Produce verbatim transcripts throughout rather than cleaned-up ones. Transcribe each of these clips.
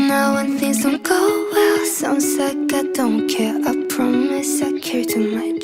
now when things don't go well. Sounds like I don't care, I promise I care too much.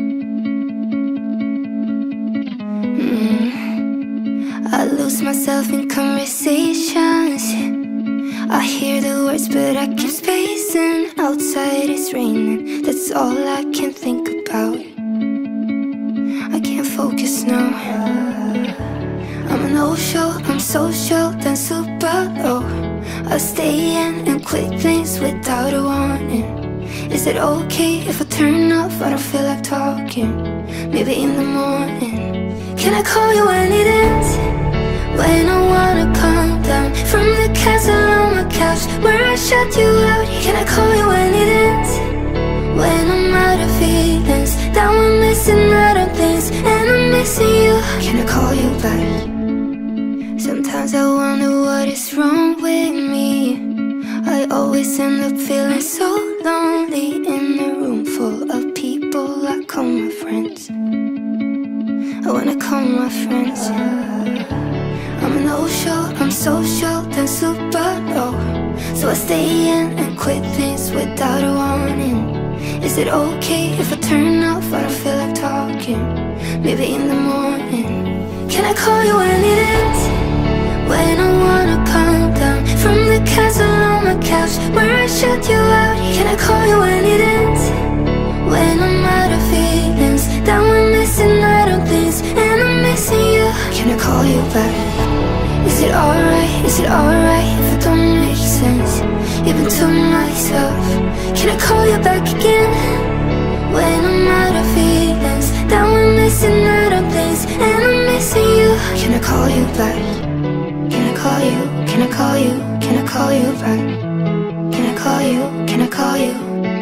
mm. I lose myself in conversations. I hear the words but I keep spacing. Outside it's raining, that's all I can think about. I can't focus now. I'm an no-show, I'm social, then super low. I stay in and quit things without a warning. Is it okay if I turn off? I don't feel like talking. Maybe in the morning. Can I call you when it ends? When I wanna calm down from the castle on my couch where I shut you out. Can I call you when it ends? When I'm out of feelings, that we're missing out on things, and I'm missing you. Can I call you back? Sometimes I wonder what is wrong with me. I always end up feeling so lonely in a room full of people I call my friends. I wanna call my friends. I'm a no-show, I'm social, then super low. So I stay in and quit things without a warning. Is it okay if I turn off? I don't feel like talking. Maybe in the morning. Can I call you when it ends? When I wanna calm down from the castle on my couch where I shut you out. Can I call you when it ends? When I'm out of feelings, that we're missing out on things, and I'm missing you. Can I call you back? Is it alright, is it alright if I don't make sense, even to myself? Can I call you back again? When I'm out of feelings, that we're missing out on things, and I'm missing you. Can I call you back? Can I call you, can I call you, can I call you back? Can I call you, can I call you?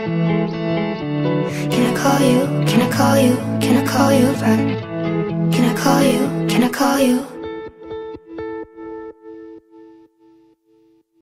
Can I call you, can I call you, can I call you back? Can I call you, can I call you?